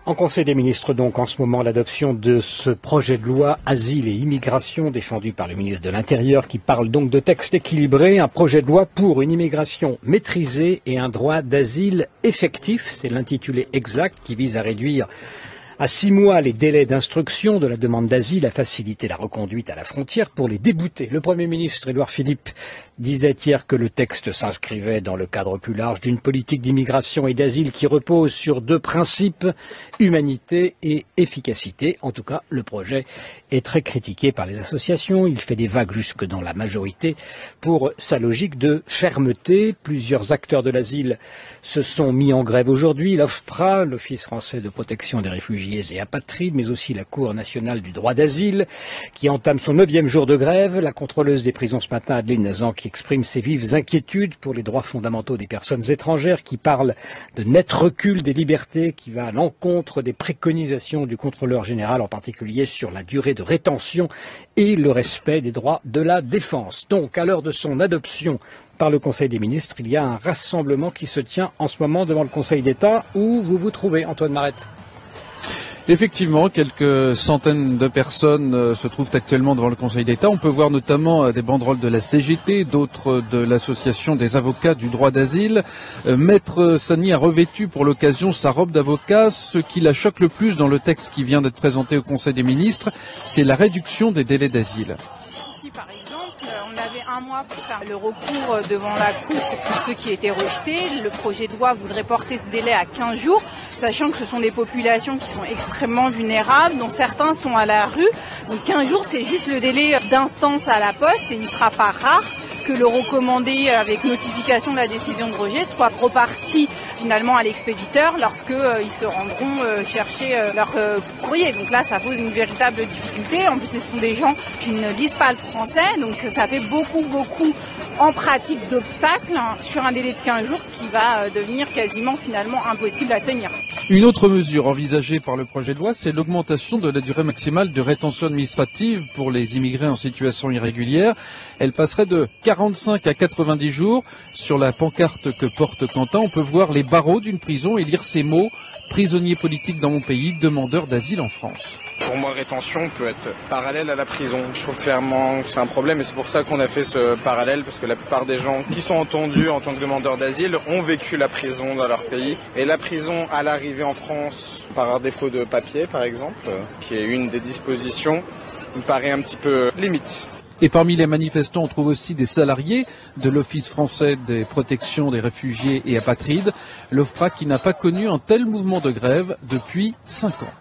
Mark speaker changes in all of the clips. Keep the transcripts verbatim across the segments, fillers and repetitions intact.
Speaker 1: En Conseil des ministres, donc, en ce moment, l'adoption de ce projet de loi Asile et Immigration défendu par le ministre de l'Intérieur qui parle donc de texte équilibré, un projet de loi pour une immigration maîtrisée et un droit d'asile effectif. C'est l'intitulé exact qui vise à réduire à six mois les délais d'instruction de la demande d'asile, à faciliter la reconduite à la frontière pour les débouter. Le Premier ministre Édouard Philippe disait hier que le texte s'inscrivait dans le cadre plus large d'une politique d'immigration et d'asile qui repose sur deux principes, humanité et efficacité. En tout cas, le projet est très critiqué par les associations. Il fait des vagues jusque dans la majorité pour sa logique de fermeté. Plusieurs acteurs de l'asile se sont mis en grève aujourd'hui. L'OFPRA, l'Office français de protection des réfugiés et apatrides, mais aussi la Cour nationale du droit d'asile, qui entame son neuvième jour de grève. La contrôleuse des prisons ce matin, Adeline Nazan, qui exprime ses vives inquiétudes pour les droits fondamentaux des personnes étrangères, qui parle de net recul des libertés, qui va à l'encontre des préconisations du contrôleur général, en particulier sur la durée de rétention et le respect des droits de la défense. Donc, à l'heure de son adoption par le Conseil des ministres, il y a un rassemblement qui se tient en ce moment devant le Conseil d'État. Où vous vous trouvez, Antoine Marette?
Speaker 2: Effectivement, quelques centaines de personnes euh, se trouvent actuellement devant le Conseil d'État. On peut voir notamment euh, des banderoles de la C G T, d'autres de l'Association des avocats du droit d'asile. Euh, Maître Sani a revêtu pour l'occasion sa robe d'avocat. Ce qui la choque le plus dans le texte qui vient d'être présenté au Conseil des ministres, c'est la réduction des délais d'asile.
Speaker 3: Ici, par exemple, on avait un mois pour faire le recours devant la Cour pour ceux qui étaient rejetés. Le projet de loi voudrait porter ce délai à quinze jours, sachant que ce sont des populations qui sont extrêmement vulnérables, dont certains sont à la rue. Donc quinze jours, c'est juste le délai d'instance à la poste et il ne sera pas rare que le recommandé avec notification de la décision de rejet soit reparti finalement à l'expéditeur lorsque euh, ils se rendront euh, chercher euh, leur euh, courrier. Donc là, ça pose une véritable difficulté. En plus, ce sont des gens qui ne lisent pas le français, donc ça fait beaucoup, beaucoup en pratique d'obstacles hein, sur un délai de quinze jours qui va euh, devenir quasiment finalement impossible à tenir.
Speaker 2: Une autre mesure envisagée par le projet de loi, c'est l'augmentation de la durée maximale de rétention administrative pour les immigrés en situation irrégulière. Elle passerait de quarante-cinq à quatre-vingt-dix jours. Sur la pancarte que porte Quentin, on peut voir les barreaux d'une prison et lire ces mots « Prisonnier politique dans mon pays, demandeur d'asile en France ».
Speaker 4: Pour moi, rétention peut être parallèle à la prison. Je trouve clairement que c'est un problème et c'est pour ça qu'on a fait ce parallèle, parce que la plupart des gens qui sont entendus en tant que demandeurs d'asile ont vécu la prison dans leur pays. Et la prison à l'arrivée en France, par défaut de papier par exemple, qui est une des dispositions, me paraît un petit peu limite.
Speaker 2: Et parmi les manifestants, on trouve aussi des salariés de l'Office français des protections des réfugiés et apatrides, l'OFPRA qui n'a pas connu un tel mouvement de grève depuis cinq ans.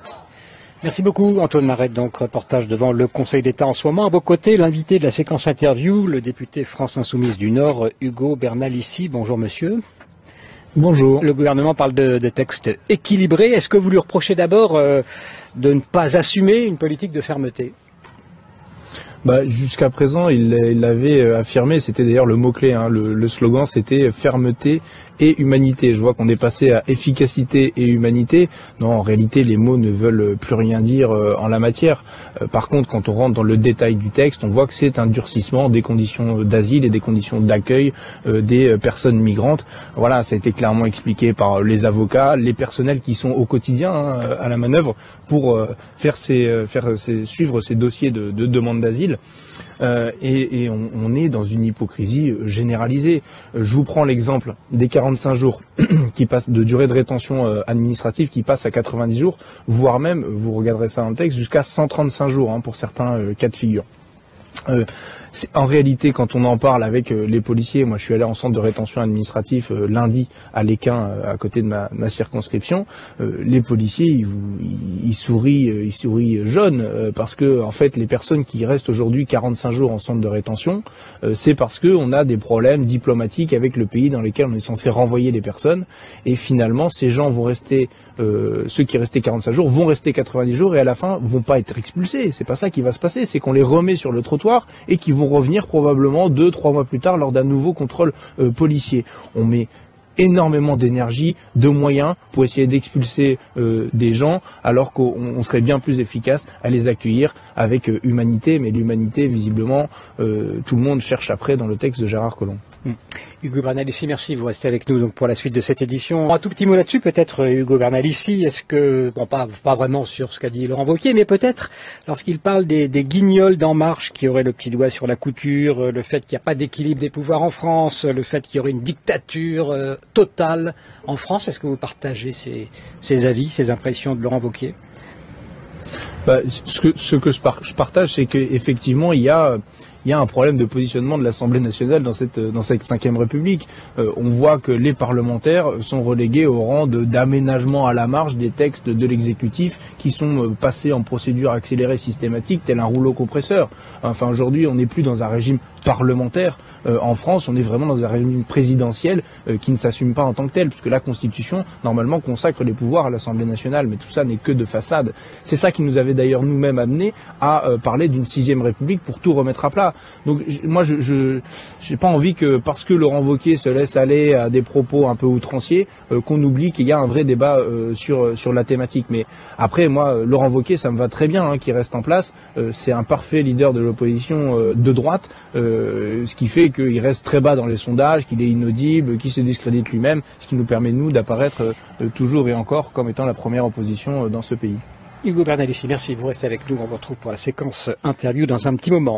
Speaker 1: Merci beaucoup Antoine Marette, donc reportage devant le Conseil d'État en ce moment. À vos côtés, l'invité de la séquence interview, le député France Insoumise du Nord, Hugo Bernalicis. Bonjour monsieur.
Speaker 5: Bonjour.
Speaker 1: Le gouvernement parle de, de textes équilibrés. Est-ce que vous lui reprochez d'abord euh, de ne pas assumer une politique de fermeté ?
Speaker 5: Bah, jusqu'à présent, il l'avait affirmé, c'était d'ailleurs le mot-clé, hein, le, le slogan c'était fermeté et humanité. Je vois qu'on est passé à efficacité et humanité. Non, en réalité, les mots ne veulent plus rien dire euh, en la matière. Euh, par contre, quand on rentre dans le détail du texte, on voit que c'est un durcissement des conditions d'asile et des conditions d'accueil euh, des euh, personnes migrantes. Voilà, ça a été clairement expliqué par les avocats, les personnels qui sont au quotidien hein, à la manœuvre pour euh, faire, ces, euh, faire ces, suivre ces dossiers de, de demande d'asile. Euh, et, et on, on est dans une hypocrisie généralisée. Je vous prends l'exemple des quarante-cinq jours qui passent de durée de rétention euh, administrative qui passe à quatre-vingt-dix jours, voire même, vous regarderez ça dans le texte, jusqu'à cent trente-cinq jours hein, pour certains euh, cas de figure. Euh, en réalité, quand on en parle avec euh, les policiers, moi je suis allé en centre de rétention administratif euh, lundi à l'Équin, euh, à côté de ma, ma circonscription, euh, les policiers ils, ils, ils sourient, ils sourient jaunes euh, parce que en fait les personnes qui restent aujourd'hui quarante-cinq jours en centre de rétention, euh, c'est parce que on a des problèmes diplomatiques avec le pays dans lesquels on est censé renvoyer les personnes et finalement ces gens vont rester, euh, ceux qui restaient quarante-cinq jours vont rester quatre-vingt-dix jours et à la fin vont pas être expulsés. C'est pas ça qui va se passer, c'est qu'on les remet sur le trottoir et qui vont revenir probablement deux, trois mois plus tard lors d'un nouveau contrôle euh, policier. On met énormément d'énergie, de moyens pour essayer d'expulser euh, des gens alors qu'on serait bien plus efficace à les accueillir avec euh, humanité. Mais l'humanité, visiblement, euh, tout le monde cherche après dans le texte de Gérard Collomb.
Speaker 1: Mmh. Hugo Bernalicis, merci. Vous restez avec nous donc pour la suite de cette édition. Un tout petit mot là-dessus, peut-être, Hugo Bernalicis. Est-ce que, bon, pas, pas vraiment sur ce qu'a dit Laurent Wauquiez, mais peut-être lorsqu'il parle des, des guignols d'En Marche qui auraient le petit doigt sur la couture, le fait qu'il n'y a pas d'équilibre des pouvoirs en France, le fait qu'il y aurait une dictature euh, totale en France, est-ce que vous partagez ces, ces avis, ces impressions de Laurent Wauquiez?
Speaker 5: Bah, ce que, ce que je partage, c'est qu'effectivement, il y a... Il y a un problème de positionnement de l'Assemblée nationale dans cette dans cette cinquième République. Euh, on voit que les parlementaires sont relégués au rang de d'aménagement à la marge des textes de l'exécutif qui sont euh, passés en procédure accélérée systématique tel un rouleau compresseur. Enfin, aujourd'hui, on n'est plus dans un régime parlementaire. Euh, en France, on est vraiment dans un régime présidentiel euh, qui ne s'assume pas en tant que tel, puisque la Constitution, normalement, consacre les pouvoirs à l'Assemblée nationale, mais tout ça n'est que de façade. C'est ça qui nous avait d'ailleurs nous-mêmes amené à euh, parler d'une sixième République pour tout remettre à plat. Donc moi, je je j'ai pas envie que, parce que Laurent Wauquiez se laisse aller à des propos un peu outranciers, euh, qu'on oublie qu'il y a un vrai débat euh, sur sur la thématique. Mais après, moi, Laurent Wauquiez, ça me va très bien hein, qu'il reste en place. Euh, c'est un parfait leader de l'opposition euh, de droite, euh, ce qui fait qu'il reste très bas dans les sondages, qu'il est inaudible, qu'il se discrédite lui-même, ce qui nous permet, nous, d'apparaître euh, toujours et encore comme étant la première opposition euh, dans ce pays.
Speaker 1: Hugo Bernalicis, merci. Vous restez avec nous. On vous retrouve pour la séquence interview dans un petit moment.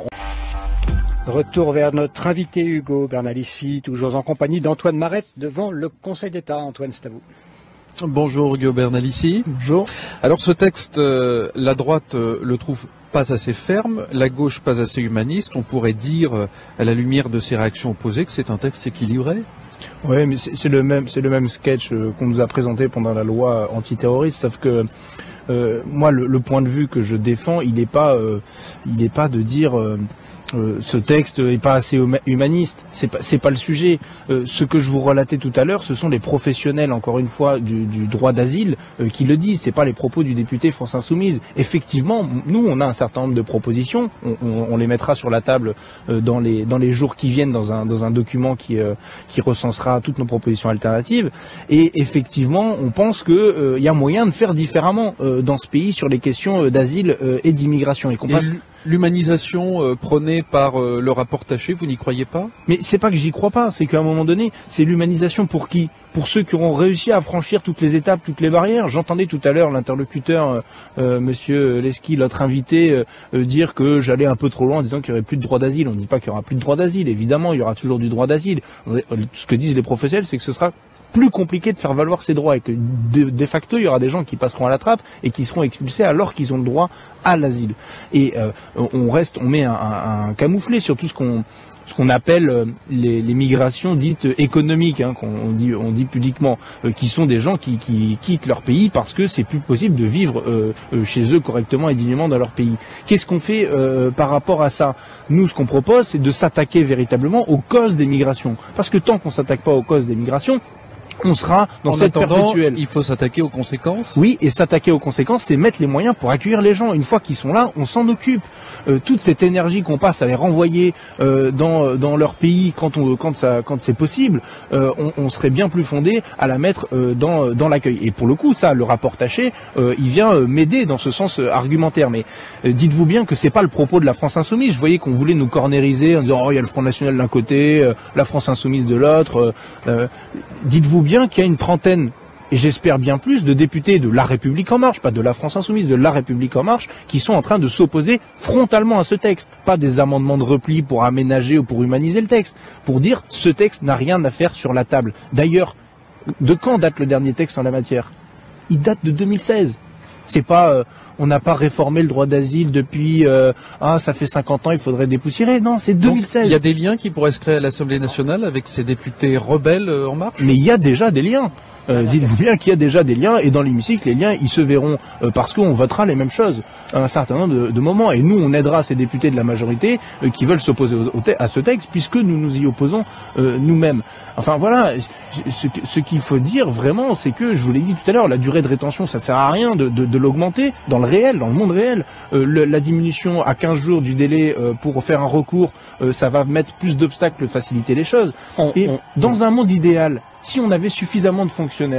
Speaker 1: Retour vers notre invité Hugo Bernalicis, toujours en compagnie d'Antoine Marette devant le Conseil d'État. Antoine, c'est à vous.
Speaker 2: Bonjour Hugo Bernalicis.
Speaker 5: Bonjour.
Speaker 2: Alors ce texte, euh, la droite euh, le trouve pas assez ferme, la gauche pas assez humaniste. On pourrait dire, euh, à la lumière de ces réactions opposées, que c'est un texte équilibré.
Speaker 5: Oui, mais c'est le même, c'est le même sketch euh, qu'on nous a présenté pendant la loi antiterroriste, sauf que euh, moi, le, le point de vue que je défends, il n'est pas, euh, il n'est pas de dire. Euh, Euh, ce texte est pas assez humaniste, c'est pas c'est pas le sujet. Euh, ce que je vous relatais tout à l'heure, ce sont les professionnels, encore une fois, du, du droit d'asile euh, qui le disent. C'est pas les propos du député France Insoumise. Effectivement, nous on a un certain nombre de propositions. On, on, on les mettra sur la table euh, dans les dans les jours qui viennent dans un dans un document qui euh, qui recensera toutes nos propositions alternatives. Et effectivement, on pense que euh, il y a moyen de faire différemment euh, dans ce pays sur les questions euh, d'asile euh, et d'immigration. Et qu'on passe...
Speaker 2: L'humanisation euh, prônée par euh, le rapport Taché, vous n'y croyez pas?
Speaker 5: Mais c'est pas que j'y crois pas, c'est qu'à un moment donné, c'est l'humanisation pour qui? Pour ceux qui auront réussi à franchir toutes les étapes, toutes les barrières. J'entendais tout à l'heure l'interlocuteur, euh, euh, Monsieur Leski, l'autre invité, euh, euh, dire que j'allais un peu trop loin en disant qu'il n'y aurait plus de droit d'asile. On ne dit pas qu'il n'y aura plus de droit d'asile. Évidemment, il y aura toujours du droit d'asile. Ce que disent les professionnels, c'est que ce sera plus compliqué de faire valoir ses droits et que de, de facto il y aura des gens qui passeront à la trappe et qui seront expulsés alors qu'ils ont le droit à l'asile. Et euh, on reste, on met un, un, un camouflet sur tout ce qu'on ce qu'on appelle les, les migrations dites économiques, hein, qu'on dit, on dit pudiquement, euh, qui sont des gens qui, qui quittent leur pays parce que c'est plus possible de vivre euh, euh, chez eux correctement et dignement dans leur pays. Qu'est-ce qu'on fait euh, par rapport à ça? Nous, ce qu'on propose, c'est de s'attaquer véritablement aux causes des migrations. Parce que tant qu'on s'attaque pas aux causes des migrations, on sera dans
Speaker 2: en
Speaker 5: cette
Speaker 2: attendant,
Speaker 5: perpétuelle.
Speaker 2: Il faut s'attaquer aux conséquences.
Speaker 5: Oui, et s'attaquer aux conséquences, c'est mettre les moyens pour accueillir les gens. Une fois qu'ils sont là, on s'en occupe. Euh, toute cette énergie qu'on passe à les renvoyer euh, dans dans leur pays quand on quand ça quand c'est possible, euh, on, on serait bien plus fondé à la mettre euh, dans dans l'accueil. Et pour le coup, ça, le rapport Taché, euh, il vient euh, m'aider dans ce sens euh, argumentaire. Mais euh, dites-vous bien que c'est pas le propos de la France Insoumise. Je voyais qu'on voulait nous cornériser en disant oh il y a le Front National d'un côté, euh, la France Insoumise de l'autre. Euh, euh, dites-vous bien qu'il y a une trentaine, et j'espère bien plus, de députés de La République En Marche, pas de la France Insoumise, de La République En Marche, qui sont en train de s'opposer frontalement à ce texte. Pas des amendements de repli pour aménager ou pour humaniser le texte, pour dire ce texte n'a rien à faire sur la table. D'ailleurs, de quand date le dernier texte en la matière? Il date de deux mille seize. C'est pas... Euh, on n'a pas réformé le droit d'asile depuis euh, ah ça fait cinquante ans, il faudrait dépoussiérer. Non, c'est deux mille seize.
Speaker 2: Donc, il y a des liens qui pourraient se créer à l'Assemblée nationale avec ces députés rebelles euh, En Marche.
Speaker 5: Mais il y a déjà des liens. Euh, dites-vous bien qu'il y a déjà des liens, et dans l'hémicycle, les liens, ils se verront euh, parce qu'on votera les mêmes choses à un certain nombre de, de moments. Et nous, on aidera ces députés de la majorité euh, qui veulent s'opposer au, au à ce texte, puisque nous nous y opposons euh, nous-mêmes. Enfin voilà, ce, ce qu'il faut dire vraiment, c'est que, je vous l'ai dit tout à l'heure, la durée de rétention, ça sert à rien de, de, de l'augmenter dans le réel, dans le monde réel. Euh, le, la diminution à quinze jours du délai euh, pour faire un recours, euh, ça va mettre plus d'obstacles, faciliter les choses.
Speaker 1: On,
Speaker 5: et
Speaker 1: on,
Speaker 5: dans on... un monde idéal, si on avait suffisamment de fonctionnaires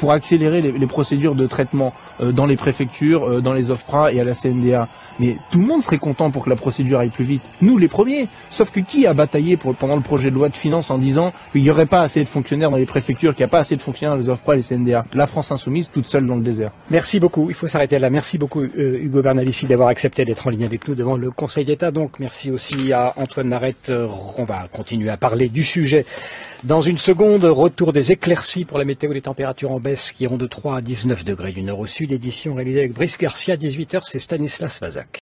Speaker 5: pour accélérer les, les procédures de traitement euh, dans les préfectures, euh, dans les OFPRA et à la C N D A. Mais tout le monde serait content pour que la procédure aille plus vite. Nous, les premiers. Sauf que qui a bataillé pour, pendant le projet de loi de finances en disant qu'il n'y aurait pas assez de fonctionnaires dans les préfectures, qu'il n'y a pas assez de fonctionnaires dans les OFPRA et les C N D A? La France insoumise, toute seule dans le désert.
Speaker 1: Merci beaucoup. Il faut s'arrêter là. Merci beaucoup, euh, Hugo Bernalicis, d'avoir accepté d'être en ligne avec nous devant le Conseil d'État. Donc, merci aussi à Antoine Marette. On va continuer à parler du sujet. Dans une seconde, retour des éclaircies pour la météo, des températures en baisse qui iront de trois à dix-neuf degrés du nord au sud. Édition réalisée avec Brice Garcia, dix-huit heures, c'est Stanislas Vazak.